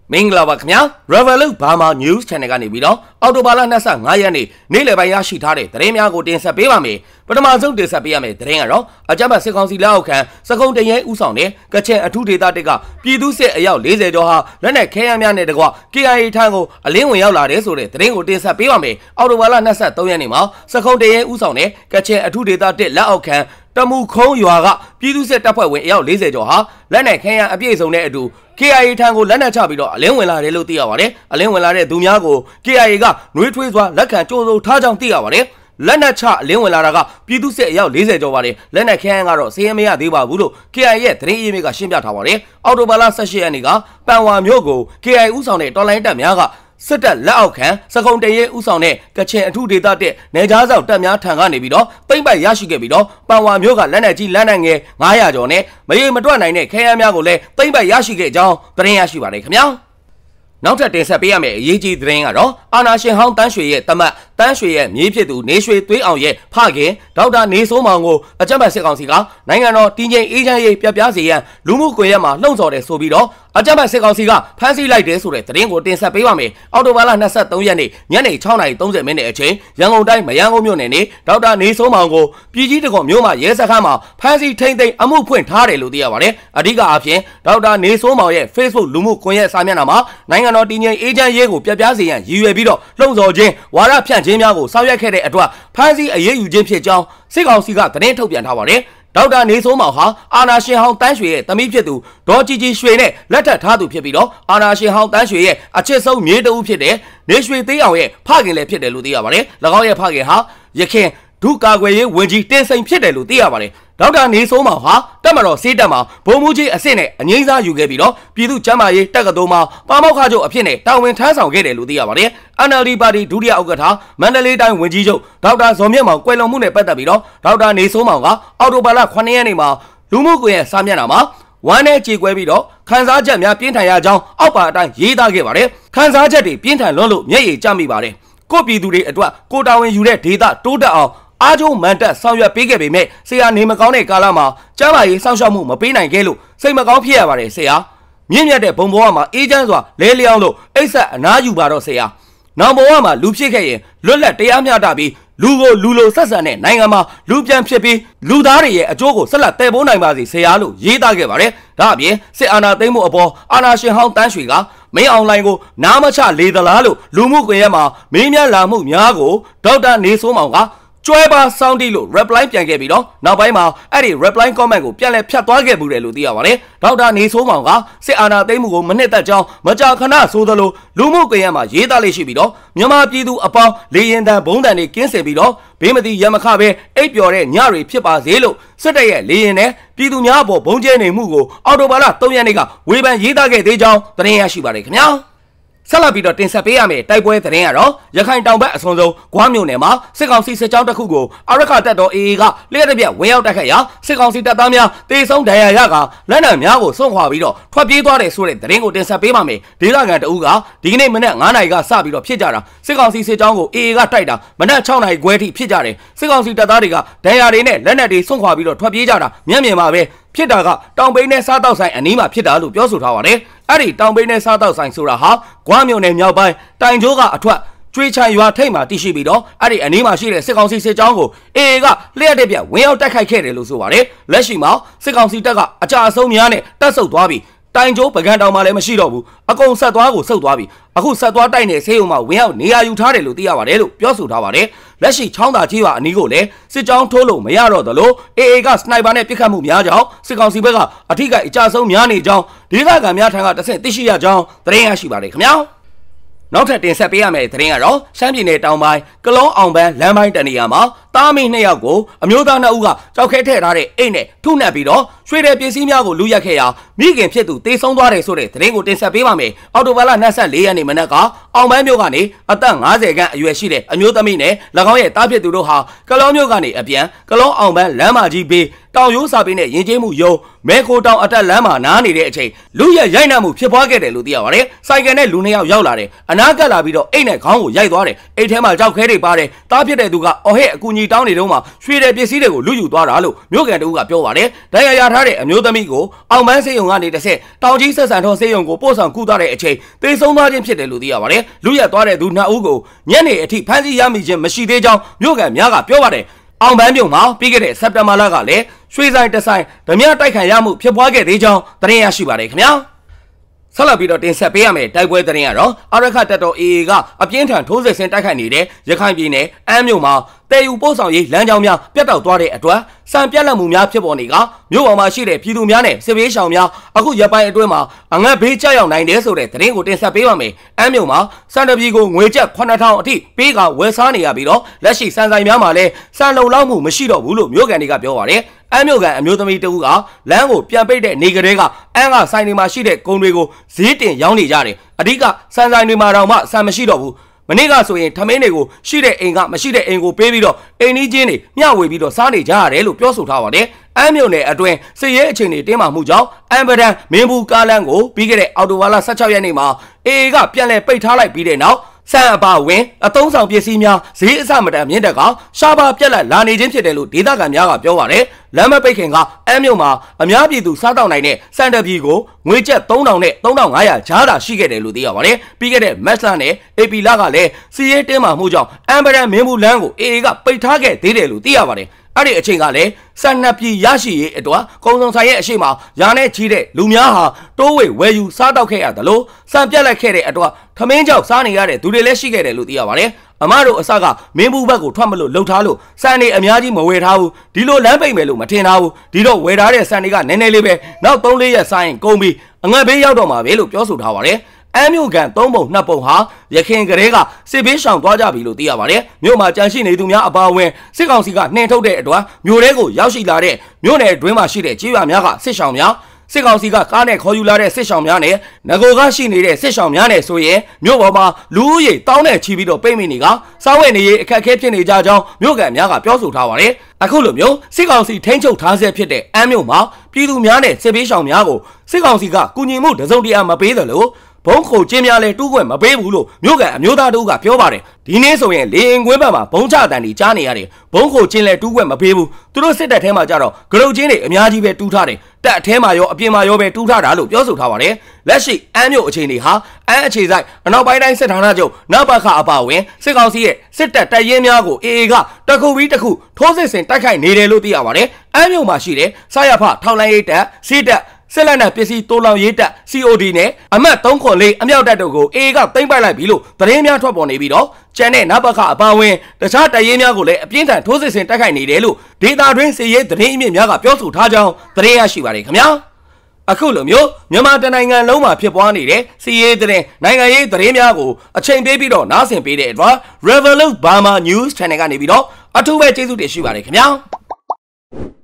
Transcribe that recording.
မင်္ဂလာပါခင်ဗျာ Revolut Burma News Channel ကနေပြီးတော့အော်တိုဘာလ25ရက်နေ့နေ့လယ်ပိုင်းရရှိထားတဲ့သတင်းများကိုတင်ဆက်ပေးပါမယ်ပထမဆုံးတင်ဆက်ပေးရမယ့်သတင်းကတော့အကြမ်းဖက်စစ်ကောင်စီလက်အောက်ခံစကုံတရဲဥဆောင်တဲ့ကချင်အထူးဒေသတစ်ကပြည်သူစစ်အယောက်40ကျော်ဟာလက်နက်ခဲယမ်းများနဲ့တကွ KIA ထံကိုအလင်းဝင်ရောက်လာတဲ့ဆိုတဲ့သတင်းကိုတင်ဆက်ပေးပါမယ်အော်တိုဘာလ23ရက်နေ့မှာစကုံတရဲဥဆောင်တဲ့ကချင်အထူးဒေသတစ်လက်အောက်ခံတမှုခုံးရွာကပြည်သူစစ်တပ်ဖွဲ့ဝင်အယောက်40ကျော်ဟာလက်နက်ခဲယမ်းအပြည့်စုံတဲ့အတူ KIA ထံကိုလက်နက်ချပြီးတော့အလင်းဝင်လာတယ်လို့သိရပါတယ်အလင်းဝင်လာတဲ့သူများကို KIA ကနှွေးထွေးစွာလက်ခံကြိုးစိုးထားကြောင်းသိရပါတယ်လက်နက်ချအလင်းဝင်လာတာကပြည်သူစစ်အယောက်40ကျော်ပါတယ်လက်နက်ခဲယမ်းကတော့စေးမရသေးပါဘူးလို့ KIA ရဲ့သတင်းရင်းမြစ်ကရှင်းပြထားပါတယ်အော်တိုဘာလ18ရက်နေ့ကပန်ဝါမြို့ကို KIA ဥဆောင်တဲ့တော်လိုင်းတပ်များကစစ်တပ်လက်အောက်ခံစကုံတရဲဥဆောင်တဲ့ကချင်အထူးဒေသတဲ့နေကြားဆောင်တပ်များထံကနေပြီးတော့ပိမ့်ပိုက်ရရှိခဲ့ပြီးတော့ပန်ဝါမျိုးကလက်နက်ကြီးလက်နက်ငယ်900ကျော်နဲ့မရေမတွက်နိုင်တဲ့ခဲယမ်းများကိုလည်းပိမ့်ပိုက်ရရှိခဲ့ကြောင်းသတင်းရရှိပါတယ်ခင်ဗျာနောက်ထပ်တင်ဆက်ပေးရမယ့်အရေးကြီးသတင်းကတော့အာနာရှင်ဟောင်းတန်းရွှေရဲ့တမတ်တန်းရွှေရဲ့မြေးဖြစ်သူနေရွှေသွေးအောင်ရဲ့ဖခင်ဒေါက်တာနေစိုးမောင်ကိုအကြမ်းဖက်စစ်ကောင်စီကနိုင်ငံတော်တည်ငြိမ်အေးချမ်းရေးပြပြစေရန်လူမှုကွန်ရက်မှာလှုံ့ဆော်တယ်ဆိုပြီးတော့အကြမ်းဖက်စစ်ကောင်စီကဖမ်းဆီးလိုက်တယ်ဆိုတဲ့သတင်းကိုတင်ဆက်ပေးပါမယ်အော်တိုဘာလ23ရက်နေ့ညနေ6:30မိနစ်အချိန်ရန်ကုန်တိုင်းမရန်ကုန်မြို့နယ်နေဒေါက်တာနေစိုးမောင်ကိုပြည်ကြီးတကွန်မြို့မှာရဲစခန်းမှာဖမ်းဆီးထိန်းသိမ်းအမှုဖွင့်ထားတယ်လို့သိရပါတယ်အဓိကအဖြစ်ဒေါက်တာနေစိုးမောင်ရဲ့ Facebook လူမှုကွန်ရက်စာမျက်နှာမှာနိုင်ငံတော်တည်ငြိမ်အေးချမ်းရေးကိုပြပြစေရန်ရည်ရွယ်ပြီးတော့လှုံ့ဆော်ခြင်းဝါဒဖြန့်ခြင်းများကိုဆောင်ရွက်ခဲ့တဲ့အတွက်ဖမ်းဆီးအရေးယူခြင်းဖြစ်ကြောင်းစစ်ကောင်စီကသတင်းထုတ်ပြန်ထားပါတယ်ဒေါက်တာနေစိုးမောင်ဟာအာနာရှင်ဟောင်းတန်းရွှေရဲ့သမီးဖြစ်သူဒေါ်ကြီးကြီးရွှေနဲ့လက်ထပ်ထားသူဖြစ်ပြီးတော့အာနာရှင်ဟောင်းတန်းရွှေရဲ့အချစ်ဆုံးမြေးတဦးဖြစ်တဲ့နေရွှေသေးအောင်ရဲ့ဖခင်လည်းဖြစ်တယ်လို့သိရပါတယ်၎င်းရဲ့ဖခင်ဟာရခင်ဒုကာကွယ်ရေးဝန်ကြီးတင်စိန်ဖြစ်တယ်လို့သိရပါတယ်ဒေါက်တာနေစိုးမောင်ဟာတက်မတော်စေးတက်မှာဘုံမူကြီးအဆင့်နဲ့အငိမ့်စားယူခဲ့ပြီးတော့ပြည်သူ့ကျန်းမာရေးတက္ကသိုလ်မှာပါမောက္ခချုပ်အဖြစ်နဲ့တာဝန်ထမ်းဆောင်ခဲ့တယ်လို့သိရပါတယ်။ NLD ပါတီဒုတိယဥက္ကဋ္ဌမန္တလေးတိုင်းဝန်ကြီးချုပ်ဒေါက်တာဇော်မြင့်မောင်ကွယ်လွန်မှုနဲ့ပတ်သက်ပြီးတော့ဒေါက်တာနေစိုးမောင်ကအော်တိုဘာလ9ရက်နေ့မှာလူမှုကွန်ရက်စာမျက်နှာမှာဝမ်းနဲ့ကြေကွဲပြီးတော့ခန်းစားချက်များပြင်းထန်ရကြောင်းအောက်ပါအတိုင်းရေးသားခဲ့ပါတယ်။ခန်းစားချက်တွေပြင်းထန်လွန်းလို့မျက်ရည်ကျမိပါတယ်။ကိုပြည်သူတွေအတွက်ကိုတာဝန်ယူတဲ့ဒေသတိုးတက်အောင်အားကျုံမန်တက်ဆောင်ရွက်ပေးခဲ့ပေမဲ့ဆရာနေမကောင်းတဲ့ကာလမှာကျန်းမာရေးစောင့်ရှောက်မှုမပေးနိုင်ခဲ့လို့စိတ်မကောင်းဖြစ်ရပါတယ်ဆရာမြင့်မြတ်တဲ့ဘုံဘဝမှာအေးချမ်းစွာလဲလျောင်းလို့အိတ်ဆက်အနားယူပါတော့ဆရာနောင်ဘဝမှာလူဖြစ်ခဲ့ရင်လွတ်လပ်တရားမျှတပြီးလူကိုလူလိုဆက်ဆံတဲ့နိုင်ငံမှာလူပြန်ဖြစ်ပြီးလူသားတွေရဲ့အကျိုးကိုဆက်လက်တည်ပိုးနိုင်ပါစေဆရာလို့ရေးသားခဲ့ပါတယ်ဒါအပြင်စစ်အာဏာသိမ်းမှုအပေါ်အာဏာရှင်ဟောင်းတန်းရွှေကမင်းအောင်လှိုင်ကိုနားမချလေသလားလို့လူမှုကွန်ရက်မှာမင်းများလာမှုများကိုဒေါက်တာနေစိုးမောင်ကကျွဲပါစောင်းတီလို့ reply ပြန်ခဲ့ပြီးတော့နောက်ပိုင်းမှာအဲ့ဒီ reply comment ကိုပြန်လဲဖြတ်သွားခဲ့ဘူးတယ်လို့သိရပါတယ်ဒေါက်တာနေစိုးမောင်ကစစ်အာဏာသိမ်းမှုကိုမနှစ်သက်ကြောင်းမကြာခဏဆိုသလိုလူမှုကွန်ရက်မှာရေးသားလေးရှိပြီးတော့မြန်မာပြည်သူအပေါင်းလေရင်တန်ဘုံတန်တွေကင်းစင်ပြီးတော့ဘေးမတိရမခပဲအိပ်ပျော်တဲ့ညတွေဖြစ်ပါစေလို့စစ်တပ်ရဲ့လေရင်နဲ့ပြည်သူများအပေါ်ဘုံကျဲနေမှုကိုအော်တိုဘာလ3ရက်နေ့ကဝေဖန်ရေးသားခဲ့သေးကြောင်းသတင်းရရှိပါတယ်ခင်ဗျာဆက်လက်ပြီးတော့တင်ဆက်ပေးရမယ့်တိုက်ပွဲသတင်းကတော့ရခိုင်တောင်ဘက်အစွန်ဆုံးဂွားမြို့နယ်မှာစစ်ကောင်စီစစ်ကြောင်းတစ်ခုကိုအာရခတပ်တော် AA ကလျှက်တစ်ပြက်ဝင်ရောက်တိုက်ခတ်ရာစစ်ကောင်စီတပ်သားများတေဆုံးဒဏ်ရာရကလက်နက်များကိုစွန့်ခွာပြီးတော့ထွက်ပြေးသွားတယ်ဆိုတဲ့သတင်းကိုတင်ဆက်ပေးပါမယ်ဒေသခံတအုပ်ကဒီကနေ့မနက်9နာရီကစပြီးတော့ဖြစ်ကြတာစစ်ကောင်စီစစ်ကြောင်းကို AA ကတိုက်တာမနက်6နာရီခွဲထိဖြစ်ကြတယ်စစ်ကောင်စီတပ်သားတွေကဒဏ်ရာတွေနဲ့လက်နက်တွေစွန့်ခွာပြီးတော့ထွက်ပြေးကြတာမျက်မြင်ပါပဲဖြစ်တာကတောင်ပိန်းနဲ့စားတောက်ဆိုင်အနီးမှာဖြစ်တာလို့ပြောဆိုထားပါတယ်။အဲ့ဒီတောင်ပိန်းနဲ့စားတောက်ဆိုင်ဆိုတာဟာဂွားမြို့နယ်မြောက်ပိုင်းတိုင်ကျိုးကအထွက်ကျွေးချရွာထိပ်မှာတည်ရှိပြီးတော့အဲ့ဒီအနီးမှာရှိတဲ့စစ်ကောင်စီစစ်ကြောင်းကို AA ကလျှက်တဲ့ပြဝင်ရောက်တိုက်ခိုက်ခဲ့တယ်လို့ဆိုပါတယ်။လက်ရှိမှာစစ်ကောင်စီတပ်ကအကြအဆုံးများနဲ့တပ်ဆုပ်သွားပြီးတိုင်ကျိုးပကံတောင်မှလည်းမရှိတော့ဘူးအကုန်ဆက်သွားကိုဆုပ်သွားပြီအခုဆက်သွားတိုက်နေဆေးရုံမှာဝင်ရောက်နေရာယူထားတယ်လို့သိရပါတယ်လို့ပြောဆိုထားပါတယ်လက်ရှိချောင်းသာကြီးရွာအနီးကိုလည်းစစ်ကြောင်းထိုးလို့မရတော့သလို AA ကစနိုက်ပါနဲ့ပစ်ခတ်မှုများကြောင့်စစ်ကောင်စီဘက်ကအထိကအကြဆုံးများနေကြောင်းဒေသခံများထံကတဆင့်သိရှိရကြောင်းသတင်းရရှိပါတယ်ခင်ဗျာနောက်ထပ်တင်ဆက်ပေးရမယ့်သတင်းကတော့ရှမ်းပြည်နယ်တောင်ပိုင်းကလောအောင်ပန်းလမ်းပိုင်းတနေရာမှာတားမင်း2ယောက်ကိုအမျိုးသား2ဦးကကြောက်ခဲထည့်ထားတဲ့အိတ်နဲ့ထုနှက်ပြီးတော့ရွှေတဲ့ပစ္စည်းများကိုလူရက်ခဲ့ရာမိခင်ဖြစ်သူတေဆုံးသွားတယ်ဆိုတဲ့သတင်းကိုတင်ဆက်ပေးပါမယ်။အော်တိုဘာလ24ရက်နေ့မနက်ကအောင်ပန်းမြို့ကနေအသက်50ခန့်အရွယ်ရှိတဲ့အမျိုးသမီးနဲ့၎င်းရဲ့တားဖြစ်သူတို့ဟာကလောမြို့ကနေအပြန်ကလောအောင်ပန်းလမ်းမကြီးဘေးတတောင်ရိုးစာပေနဲ့ယဉ်ကျေးမှုယုံမဲခိုတောင်အတက်လမ်းမှာနားနေတဲ့အချိန်လူရဲ့ရိုက်နှက်မှုဖြစ်ပွားခဲ့တယ်လို့သိရပါတယ်။ဆိုင်ကယ်နဲ့လူနှစ်ယောက်ရောက်လာတယ်။အနားကပ်လာပြီးတော့အိတ်နဲ့ခေါင်းကိုရိုက်သွားတယ်။အိတ်ထဲမှာကြောက်ခဲတွေပါတယ်။တားဖြစ်တဲ့သူကအော်ဟဲ့အကူကြီးတောင်းနေတော့မှရွှေတဲ့ပစ္စည်းတွေကိုလူယူသွားတာလို့မြို့ကန်တူကပြောပါတယ်။ဒဏ်ရာရထားတဲ့အမျိုးသမီးကိုအောင်မန်းစေယုံကနေတစ်ဆက်တောင်ကြီးဆက်ဆန်ထောစေယုံကိုပို့ဆောင်ကူသွားတဲ့အချိန်သေဆုံးသွားခြင်းဖြစ်တယ်လို့သိရပါတယ်။လူရက်သွားတဲ့သူနှစ်ဦးကိုညနေအထိဖမ်းဆီးရမိခြင်းမရှိသေးကြောင်းမြို့ကန်များကပြောပါတယ်။အောင်ပန်းပြုံမှာပြီးခဲ့တဲ့စက်တင်ဘာလကလည်းရွှေဆိုင်တဆိုင်ဓမြတိုက်ခိုက်ရမှုဖြစ်ပွားခဲ့သေးကြောင်းသတင်းရရှိပါတယ်ခင်ဗျာဆက်လက်ပြီးတော့တင်ဆက်ပေးရမယ်တိုက်ပွဲသတင်းကတော့အာရခတပ်တော် AA ကအပြင်းထန်ထိုးစစ်ဆင်တိုက်ခိုက်နေတဲ့ရခိုင်ပြည်နယ်အမ်းမြို့မှာတေယူပို့ဆောင်ရေးလမ်းကြောင်းများပြတ်တောက်သွားတဲ့အတွက်စံပြတ်လက်မှုများဖြစ်ပေါ်နေကမြို့ပေါ်မှာရှိတဲ့ပြည်သူများနဲ့စစ်ဘေးရှောင်များအခုရပိုင်းအတွင်းမှာအငတ်ဘေးကြောက်ရောက်နိုင်တယ်ဆိုတဲ့သတင်းကိုတင်ဆက်ပေးပါမယ်။အမ်းမြို့မှာစံတပြည်ကိုငွေကျပ်9000အထိပေးကဝယ်စားနေရပြီးတော့လက်ရှိစံဆိုင်များမှာလည်းစံလုံလောက်မှုမရှိတော့ဘူးလို့မြို့ကန်တွေကပြောပါတယ်။အမ်းမြို့ကန်အမျိုးသမီးတဦးကလမ်းကိုပြန်ပိတ်တဲ့နေကလေးကအမ်းကဆိုင်တွေမှာရှိတဲ့ကုန်တွေကိုဈေးတင်ရောင်းနေကြတယ်။အဓိကစံဆိုင်တွေမှာတော့မှစံမရှိတော့ဘူး။မနေ့ကဆိုရင်ထမင်းတွေကိုရှိတဲ့အိမ်ကမရှိတဲ့အိမ်ကိုပေးပြီးတော့အိမ်ကြီးချင်းတွေမျှဝေပြီးတော့စားနေကြရတယ်လို့ပြောဆိုထားပါတယ်။အမ်းမြို့နယ်အတွင်းစစ်ရေးအခြေအနေတင်းမာမှုကြောင့်အမ်ဘဒန်မင်းဘူးကားလမ်းကိုပြီးခဲ့တဲ့အော်တိုဝါလာ16ရက်နေ့မှာ AA ကပြန်လည်ပိတ်ထားလိုက်ပြီးတဲ့နောက်စံအပါဝင်အသုံးဆောင်ပစ္စည်းများဈေးအဆမတန်မြင့်တက်ကရှားပါပြက်လက်လာနေခြင်းဖြစ်တယ်လို့ဒေသခံများကပြောပါတယ်။လမ်းမပိတ်ခင်ကအမ်းမြို့မှာအများပြည်သူစားတောက်နိုင်တဲ့စံတပြည်ကိုငွေကျပ်3000နဲ့3500ကြားတာရှိခဲ့တယ်လို့သိရပါတယ်။ပြီးခဲ့တဲ့မက်ဆန်နဲ့ AP လကလည်းစီးရဲတင်းမာမှုကြောင့်အမ်ဘရန်မင်းဘူးလမ်းကို AA ကပိတ်ထားခဲ့သေးတယ်လို့သိရပါတယ်။အဲ့ဒီအချိန်ကလည်းစံနှစ်ပြည်ရရှိရေးအတွက်ကုံစုံဆိုင်ရဲ့အရှိမရာနဲ့ချီတဲ့လူများဟာတိုးဝေဝယ်ယူစားတောက်ခဲ့ရတယ်လို့စံပြက်လက်ခဲ့တဲ့အတွက်ထမင်းကြောက်စားနေရတဲ့သူတွေလည်းရှိခဲ့တယ်လို့သိရပါတယ်။အမတို့အစကမင်းဘူးဘက်ကိုထွက်မလို့လှုပ်ထားလို့စံနေအများကြီးမဝယ်ထားဘူးဒီလိုလမ်းပိတ်မယ်လို့မထင်ထားဘူးဒီတော့ဝယ်ထားတဲ့စံတွေကနည်းနည်းလေးပဲနောက်3-4ရက်စားရင်ကုန်ပြီအငတ်ဘေးရောက်တော့မှာပဲလို့ပြောဆိုထားပါတယ်။အမ်းမြို့ကန်3ပုံ2ပုံဟာရခင်ကလေးကစစ်ဘေးရှောင်သွားကြပြီလို့သိရပါတယ်။မြို့မှာကြန့်ရှိနေသူများအပါအဝင်စစ်ကောင်စီကနှင်ထုတ်တဲ့အတွက်မြို့ထဲကိုရောက်ရှိလာတဲ့မြို့နယ်အတွင်းမှာရှိတဲ့ကြေးရွာများကစစ်ရှောင်များစစ်ကောင်စီကကားနဲ့ခေါ်ယူလာတဲ့စစ်ရှောင်များနဲ့ငကိုကရှိနေတဲ့စစ်ရှောင်များနဲ့ဆိုရင်မြို့ပေါ်မှာလူဦးရေတောင်းနဲ့ချီပြီးတော့ပိတ်မိနေကစားဝတ်နေရေးအခက်အခဲဖြစ်နေကြကြောင်းမြို့ကန်များကပြောဆိုထားပါတယ်။အခုလိုမျိုးစစ်ကောင်စီထိန်းချုပ်ထားဆဲဖြစ်တဲ့အမ်းမြို့မှာပြည်သူများနဲ့စစ်ဘေးရှောင်များကိုစစ်ကောင်စီကကူညီမှုတစုံတရာမပေးသလိုဘုံခိုချင်းများလဲတူးခွင့်မပေးဘူးလို့မြို့ကန်အမျိုးသားတို့ကပြောပါတယ်ဒီနေ့ဆိုရင်လေရင်ကွင်းဘက်မှာဘုံချတန်တွေကြားနေရတယ်ဘုံခိုချင်းလဲတူးခွင့်မပေးဘူးသူတို့စစ်တပ်ထဲမှာကြတော့ဂရုချင်းတွေအများကြီးပဲတူးထားတယ်တပ်အထဲမှာရောအပြင်မှာရောပဲတူးထားတာလို့ပြောဆိုထားပါတယ်လက်ရှိအမ်းမြို့အခြေအနေဟာအမ်းအခြေဆိုင်အနောက်ပိုင်းတိုင်းစစ်ဌာနချုပ်နပခအပါဝင်စစ်ကောင်စီရဲ့စစ်တပ်တပ်ရင်းများကို AA ကတခုပြီးတခုထိုးစစ်ဆင်တိုက်ခိုက်နေတယ်လို့သိရပါတယ်အမ်းမြို့မှာရှိတဲ့စရဖထောက်လိုင်းရေးတပ်စစ်တပ်ဆက်လက်နဲ့ပစ္စည်းတိုးလောင်ရေးတပ် COD နဲ့အမှတ်304အမြောက်တပ်တို့ကို AA ကသိမ်းပိုက်လိုက်ပြီလို့သတင်းများထွက်ပေါ်နေပြီးတော့ကျန်တဲ့နပခအပါဝင်တခြားတပ်ရင်းများကိုလည်းအပြင်းထန်ထိုးစစ်ဆင်တိုက်ခိုက်နေတယ်လို့ဒေတာတွင်းစစ်ရေးသတင်းအမြင့်များကပြောဆိုထားကြောင်းသတင်းရရှိပါတယ်ခင်ဗျာအခုလိုမျိုးမြန်မာတနိုင်ငံလုံးမှာဖြစ်ပွားနေတဲ့စီးရေးသတင်းနိုင်ငံရေးသတင်းများကိုအချိန်ပေးပြီးတော့နားဆင်ပေးတဲ့အတွက် Revolut Burma News Channel ကနေပြီးတော့အထူးပဲကျေးဇူးတင်ရှိပါတယ်ခင်ဗျာ